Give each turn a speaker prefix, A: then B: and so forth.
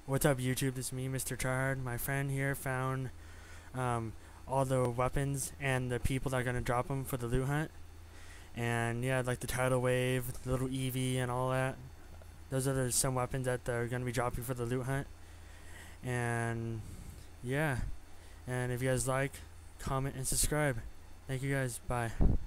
A: What's up, YouTube? This is me, Mr. Tryhard. My friend here found um, all the weapons and the people that are gonna drop them for the loot hunt. And yeah, like the tidal wave, the little Eevee, and all that. Those are some weapons that they're gonna be dropping for the loot hunt. And yeah, and if you guys like, comment, and subscribe. Thank you guys. Bye.